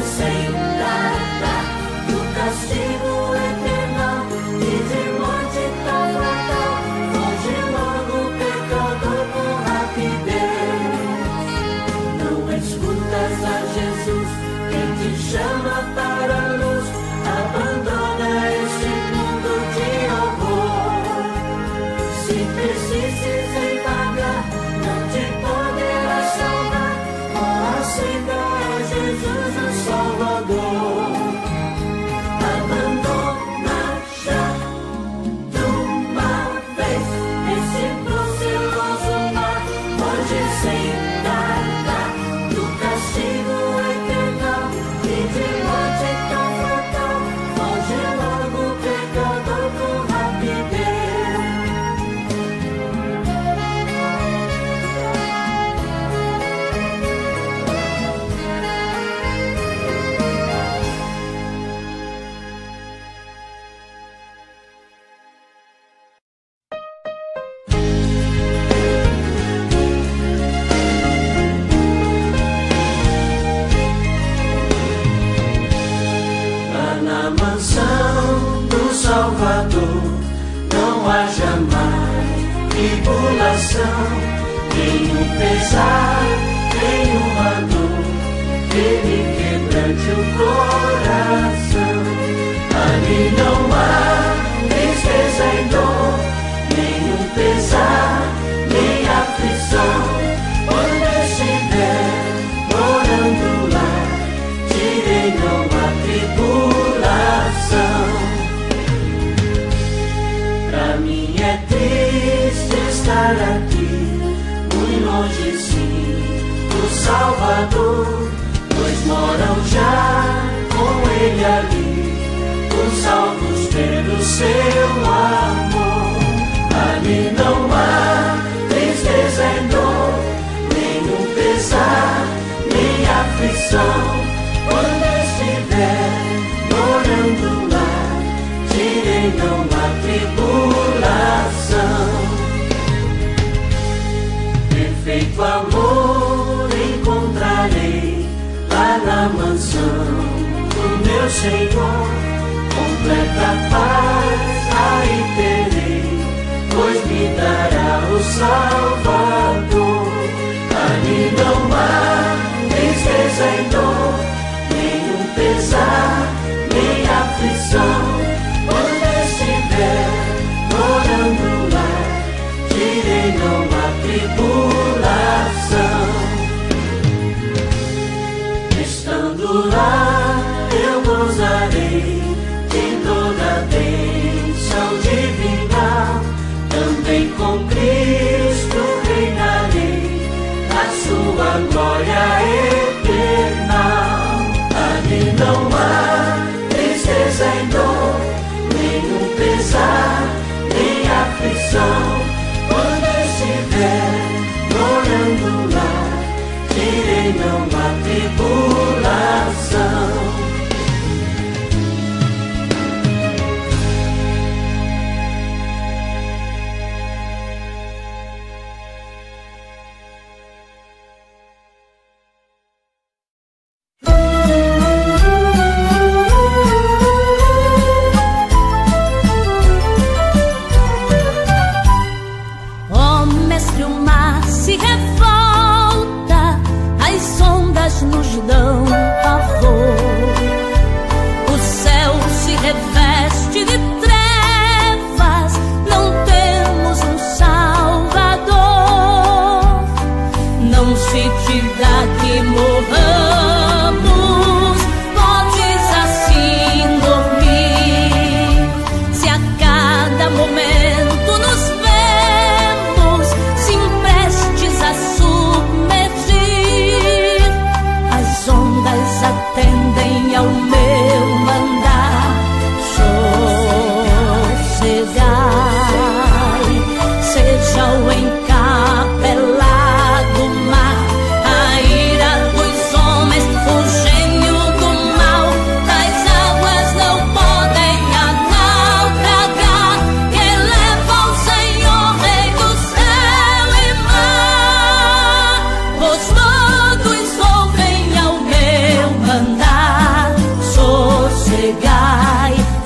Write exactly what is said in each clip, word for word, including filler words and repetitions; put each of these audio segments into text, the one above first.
sem nada do castigo eterno e de morte tão fatal. Foge logo, pecador, com rapidez. Não escutas a Jesus, quem te chama para a luz. Abandona este mundo de horror. Se persistes em vagar, não te poderá salvar. Oh, aceita a Jesus, o Salvador. Abandona já de uma vez esse proceloso mar. Foge sem nada do castigo eterno e de morte tão fatal. Foge logo, pecador, com rapidez. Lá na mansão do Salvador não há jamais tribulação, nenhum pesar, nenhuma dor que me quebrante o coração. Ali não há tristeza e dor, nenhum pesar, nem aflição. Quando estiver morando lá, direi não há tribulação. Pra mim é triste estar aqui, muito longe sim do Salvador, pois moram já com ele ali os salvos pelo seu amor. Ali não há tristeza e dor, nenhum pesar, nem aflição. Quando estiver morando lá, direi não há tribulação. Perfeito amor encontrarei lá na mansão do meu Senhor. Completa paz aí terei, pois me dará o Salvador. Ali não há tristeza e dor, nenhum pesar, nem aflição. Quando estiver morando lá, direi não há tribulação. Estando lá, eu gozarei de toda a bênção divina. Também com Cristo reinarei, a sua glória eterna.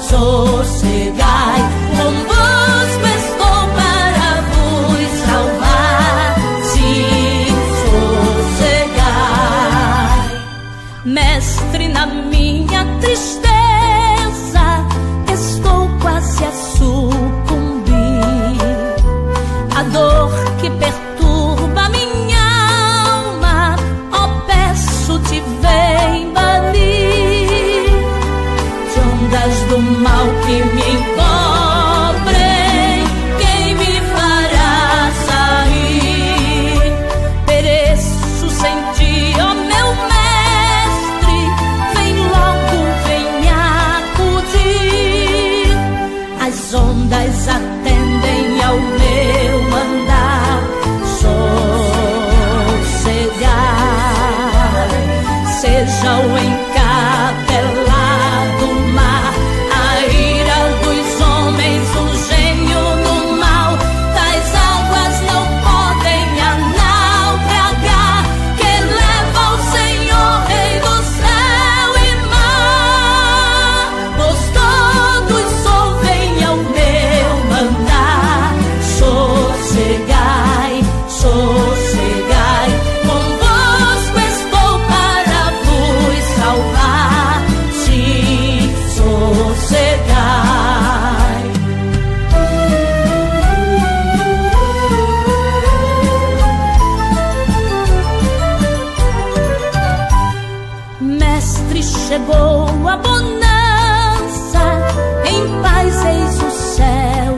sossegai, convosco estou para vos salvar. Sim, sossegai. Mestre, na minha tristeza estou quase a sucumbir. A dor que perturba minha alma, ó, peço-te, vem banir. De ondas do mal que me encobrem, quem me fará sair? Pereço sem ti, ó meu mestre, vem logo, vem me acudir. As ondas atendem ao meu mandar, sossegai. Seja o encapelado mar, a ira dos homens, o gênio do mal, tais águas não podem a naufragar, que leva o Senhor, Rei do céu e mar. Pois todos ouvem ao meu mandar, sossegai, sossegai, convosco estou para vos salvar. Sim, sossegai. Mestre, chegou a bonança, em paz eis o céu